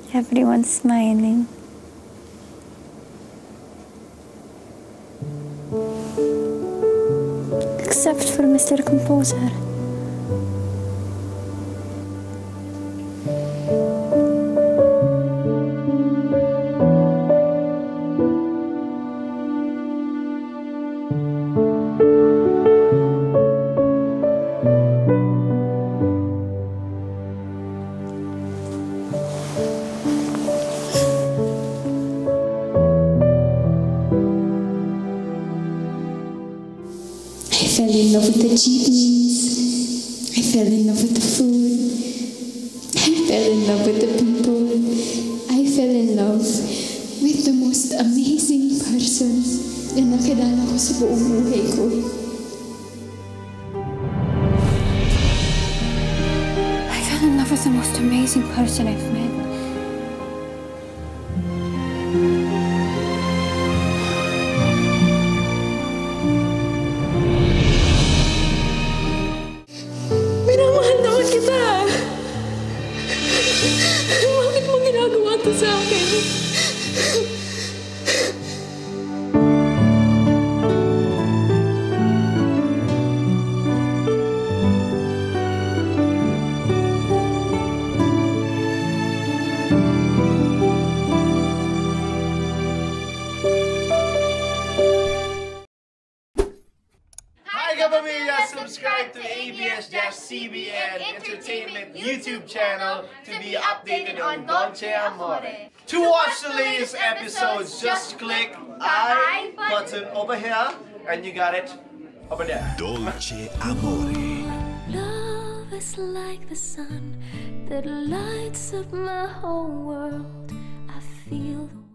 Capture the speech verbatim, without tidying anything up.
Everyone's smiling. Except for Mister Composer. I fell in love with the jeepneys. I fell in love with the food. I fell in love with the people. I fell in love with the most amazing person na nakilala ko sa buong buhay ko. I fell in love with the most amazing person I've met. Minamahal naman kita. Bakit mo ginagawa to sa akin? Hi Kapamilya! Subscribe to A B S-C B N Entertainment YouTube channel to be updated on Dolce Amore. To watch the latest episodes, just click I button over here and you got it over there. Dolce Amore. Love is like the sun that lights up my whole world. I feel the